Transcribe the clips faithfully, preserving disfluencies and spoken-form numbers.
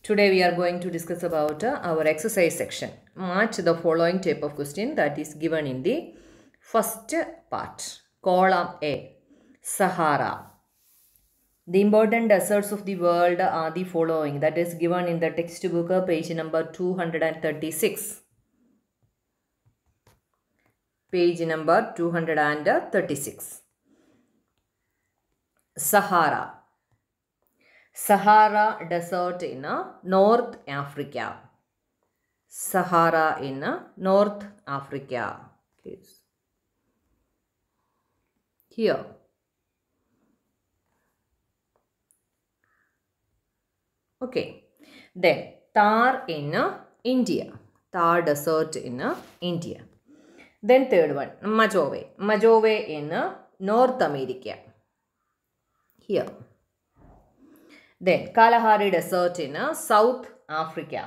Today we are going to discuss about uh, our exercise section. Match the following type of question that is given in the first part. Column A, Sahara. The important deserts of the world are the following. That is given in the textbook, uh, page number two hundred thirty-six. Page number two hundred thirty-six. Sahara. Sahara Desert in uh, North Africa. Sahara in uh, North Africa. Please. Here. Okay. Then Thar in uh, India. Thar Desert in uh, India. Then third one, Mojave. Mojave in uh, North America. Here. Then Kalahari Desert in uh, South Africa.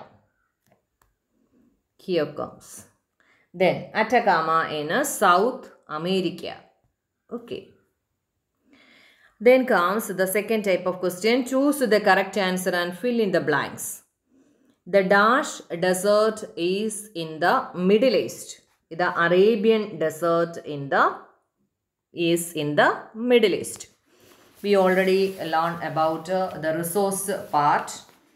Here comes. Then Atacama in uh, South America. Okay. Then comes the second type of question. Choose the correct answer and fill in the blanks. The Dash Desert is in the Middle East. The Arabian Desert in the is in the Middle East. We already learned about uh, the resource part.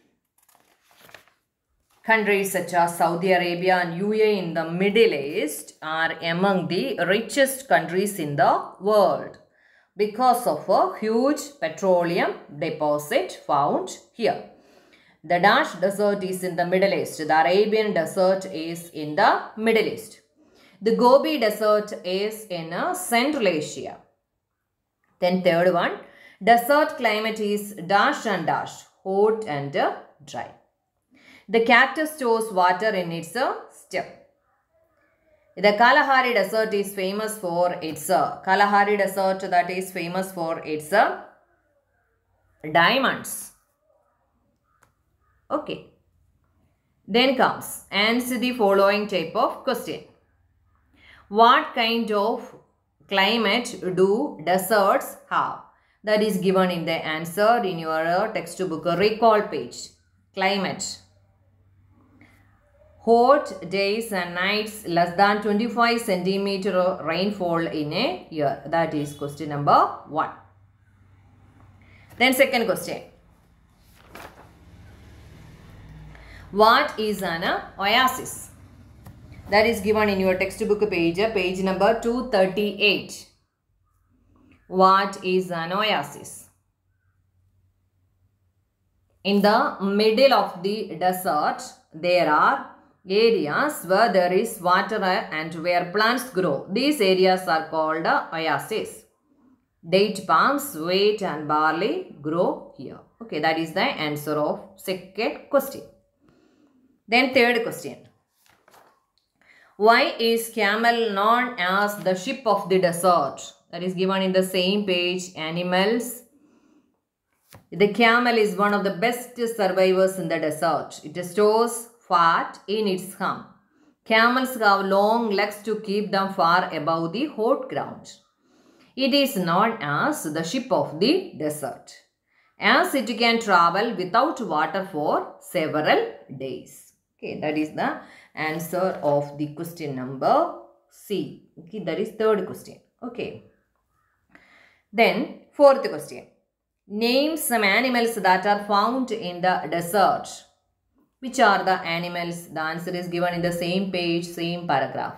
Countries such as Saudi Arabia and U A E in the Middle East are among the richest countries in the world because of a huge petroleum deposit found here. The Dash Desert is in the Middle East. The Arabian Desert is in the Middle East. The Gobi Desert is in uh, Central Asia. Then third one. Desert climate is dash and dash, hot and uh, dry. The cactus stores water in its uh, stem. The Kalahari Desert is famous for its uh, Kalahari Desert that is famous for its uh, diamonds. Okay. Then comes answer the following type of question. What kind of climate do deserts have? That is given in the answer in your uh, textbook recall page. Climate. Hot days and nights, less than twenty-five centimeter rainfall in a year. That is question number one. Then second question. What is an uh, oasis? That is given in your textbook page, page number two thirty-eight. What is an oasis? In the middle of the desert, there are areas where there is water and where plants grow. These areas are called oases. Date palms, wheat and barley grow here. Okay, that is the answer of second question. Then third question. Why is camel known as the ship of the desert? That is given in the same page. Animals. The camel is one of the best survivors in the desert. It stores fat in its hump. Camels have long legs to keep them far above the hot ground. It is known as the ship of the desert, as it can travel without water for several days. Okay, that is the answer of the question number C. Okay, that is third question. Okay. Then fourth question. Name some animals that are found in the desert. Which are the animals? The answer is given in the same page, same paragraph.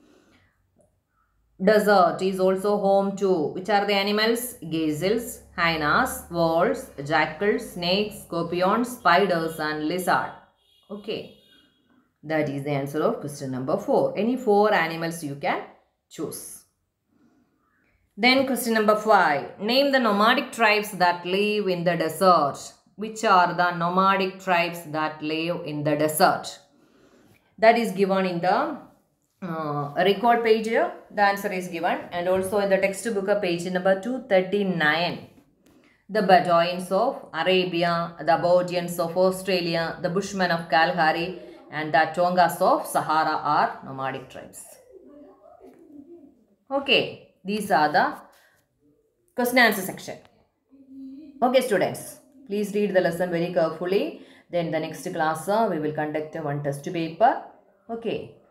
Desert is also home to which are the animals? Gazelles, hyenas, wolves, jackals, snakes, scorpions, spiders and lizard. Okay. That is the answer of question number four. Any four animals you can choose. Then question number five. Name the nomadic tribes that live in the desert. Which are the nomadic tribes that live in the desert? That is given in the uh, record page. The answer is given. And also in the textbook page number two thirty-nine. The Bedouins of Arabia, the Aboriginals of Australia, the Bushmen of Kalahari and the Tongas of Sahara are nomadic tribes. Okay. These are the question answer section. Okay students, please read the lesson very carefully. Then the next class uh, we will conduct one test paper. Okay.